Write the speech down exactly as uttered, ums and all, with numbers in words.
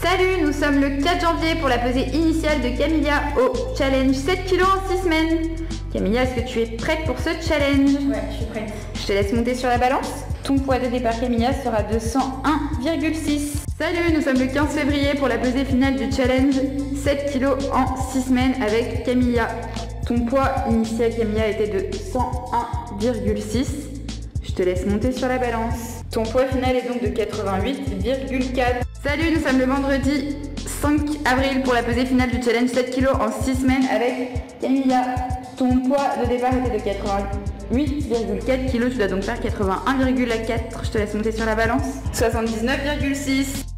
Salut, nous sommes le quatre janvier pour la pesée initiale de Camilla au challenge sept kilos en six semaines. Camilla, est-ce que tu es prête pour ce challenge? Ouais, je suis prête. Je te laisse monter sur la balance. Ton poids de départ, Camilla, sera de cent un virgule six. Salut, nous sommes le quinze février pour la pesée finale du challenge sept kilos en six semaines avec Camilla. Ton poids initial, Camilla, était de cent un virgule six. Je te laisse monter sur la balance. Ton poids final est donc de quatre-vingt-huit virgule quatre. Salut, nous sommes le vendredi cinq avril pour la pesée finale du challenge sept kilos en six semaines avec Camilla. Ton poids de départ était de quatre-vingt-huit virgule quatre kilos, tu dois donc faire quatre-vingt-un virgule quatre. Je te laisse monter sur la balance. soixante-dix-neuf virgule six.